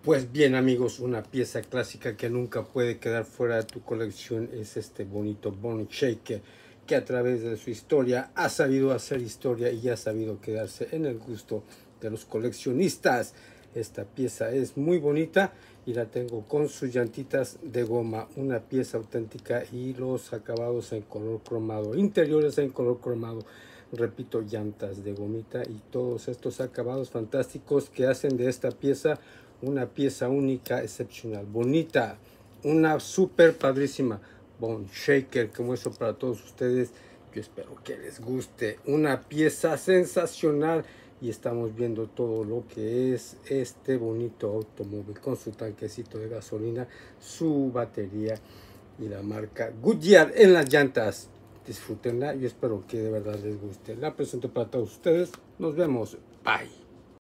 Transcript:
Pues bien amigos, una pieza clásica que nunca puede quedar fuera de tu colección es este bonito Bone Shaker, que a través de su historia ha sabido hacer historia y ha sabido quedarse en el gusto de los coleccionistas. Esta pieza es muy bonita y la tengo con sus llantitas de goma, una pieza auténtica, y los acabados en color cromado, interiores en color cromado. Repito, llantas de gomita y todos estos acabados fantásticos que hacen de esta pieza una pieza única, excepcional, bonita, una súper padrísima Bone Shaker que muestro para todos ustedes. Yo espero que les guste, una pieza sensacional, y estamos viendo todo lo que es este bonito automóvil con su tanquecito de gasolina, su batería y la marca Goodyear en las llantas. Disfrútenla, yo espero que de verdad les guste. La presento para todos ustedes. Nos vemos. Bye.